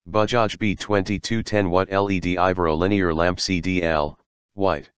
Bajaj B2210 Watt LED Ivero linear lamp CDL, white.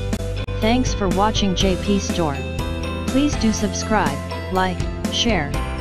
Thanks for watching JP Store. Please do subscribe, like, share,